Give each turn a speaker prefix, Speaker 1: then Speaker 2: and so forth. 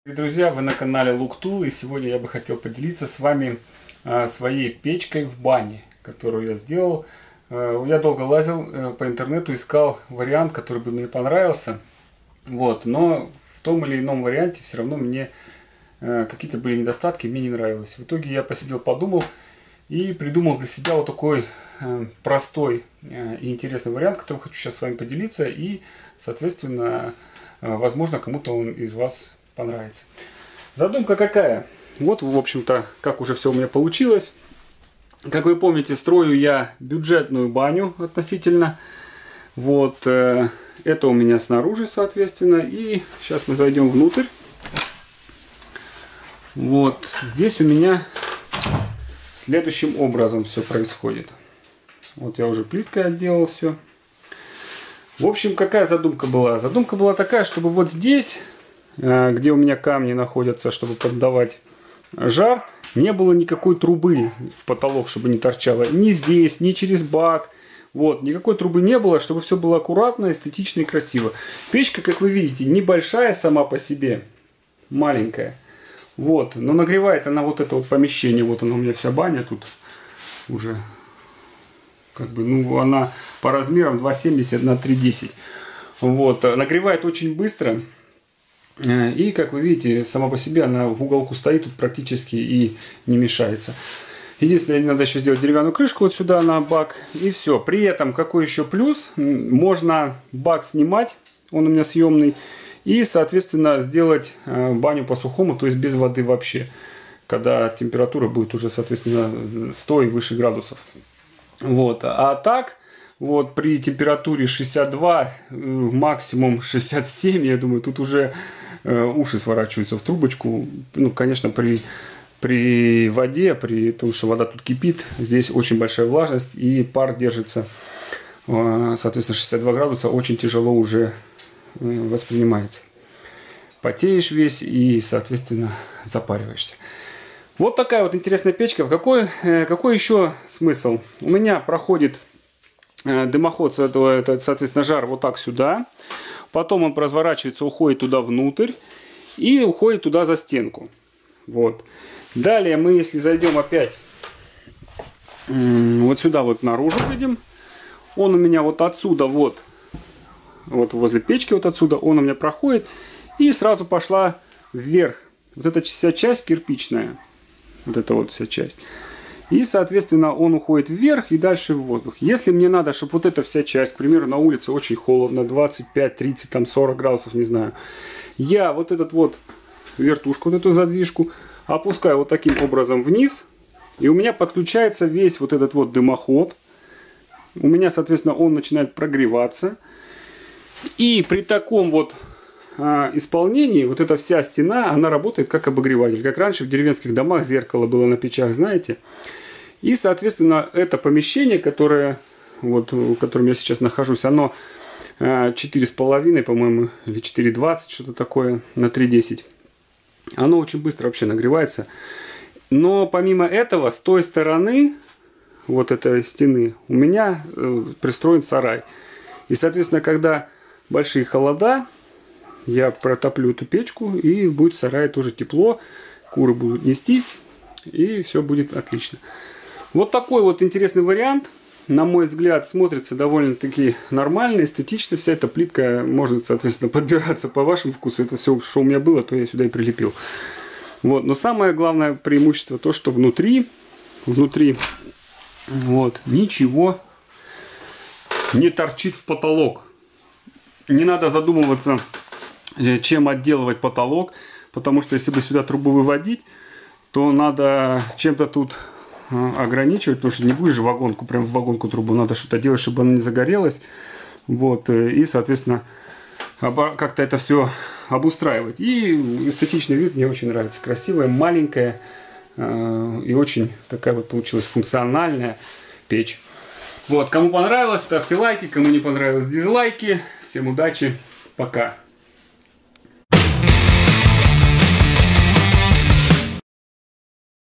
Speaker 1: Друзья, вы на канале LookTool, и сегодня я бы хотел поделиться с вами своей печкой в бане, которую я сделал. Я долго лазил по интернету, искал вариант, который бы мне понравился. Но в том или ином варианте все равно мне какие-то были недостатки, мне не нравилось. В итоге я посидел, подумал и придумал для себя вот такой простой и интересный вариант, который хочу сейчас с вами поделиться. И, соответственно, возможно, кому-то он из вас понравится. Задумка какая? Вот, в общем-то, как уже все у меня получилось. Как вы помните, строю я бюджетную баню относительно. Это у меня снаружи, соответственно. И сейчас мы зайдем внутрь. Здесь у меня следующим образом все происходит. Я уже плиткой отделал все. В общем, какая задумка была? Задумка была такая, чтобы вот здесь, где у меня камни находятся, чтобы поддавать жар, не было никакой трубы в потолок, чтобы не торчало. Ни здесь, ни через бак. Никакой трубы не было, чтобы все было аккуратно, эстетично и красиво. Печка, как вы видите, небольшая сама по себе. Маленькая. Но нагревает она вот это вот помещение. Вот она у меня вся баня тут уже. Она по размерам 2,70 на 3,10. Нагревает очень быстро. И, как вы видите, сама по себе она в уголку стоит, тут практически и не мешается. Единственное, надо еще сделать деревянную крышку вот сюда на бак, и все. При этом, какой еще плюс, можно бак снимать, он у меня съемный, и, соответственно, сделать баню по-сухому, то есть без воды вообще, когда температура будет уже, соответственно, 100 и выше градусов. А так, при температуре 62, максимум 67, я думаю, тут уже уши сворачиваются в трубочку. Конечно, при воде, потому что вода тут кипит, здесь очень большая влажность и пар держится, соответственно, 62 градуса, очень тяжело уже воспринимается. Потеешь весь и, соответственно, запариваешься. Вот такая вот интересная печка. Какой еще смысл? У меня проходит дымоход, это, соответственно, жар вот так сюда. Потом он разворачивается, уходит туда внутрь и уходит туда за стенку. Далее мы, если зайдем опять вот сюда вот наружу выйдем, он у меня вот отсюда возле печки вот отсюда он у меня проходит и сразу пошла вверх. Вот эта вся часть кирпичная. Вот эта вот вся часть. И, соответственно, он уходит вверх и дальше в воздух. Если мне надо, чтобы вот эта вся часть, к примеру, на улице очень холодно, 25, 30, 40 градусов, не знаю. Я вот этот вертушку, вот эту задвижку, опускаю вот таким образом вниз. И у меня подключается весь вот этот дымоход. У меня, соответственно, он начинает прогреваться. И при таком исполнении вот эта вся стена, она работает как обогреватель. Как раньше в деревенских домах зеркало было на печах, знаете. И, соответственно, это помещение, в котором я сейчас нахожусь, оно 4,5, по-моему, или 4,20, что-то такое, на 3,10. Оно очень быстро вообще нагревается. Но помимо этого, с той стороны вот этой стены у меня пристроен сарай. И, соответственно, когда большие холода, я протоплю эту печку, и будет в сарае тоже тепло, куры будут нестись, и все будет отлично. Вот такой интересный вариант, на мой взгляд, смотрится довольно-таки нормально, эстетично. Вся эта плитка может, соответственно, подбираться по вашему вкусу. Это все, что у меня было, то я сюда и прилепил. Но самое главное преимущество то, что внутри ничего не торчит в потолок. Не надо задумываться, чем отделывать потолок, потому что если бы сюда трубу выводить, то надо чем-то тут ограничивать, потому что не будешь же прям в вагонку трубу, надо что-то делать, чтобы она не загорелась, и, соответственно, как-то это все обустраивать. И эстетичный вид мне очень нравится, красивая, маленькая и очень такая получилась функциональная печь. Кому понравилось, ставьте лайки, кому не понравилось, дизлайки. Всем удачи, пока.